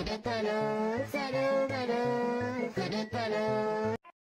る太郎、サルバロ、くる太郎。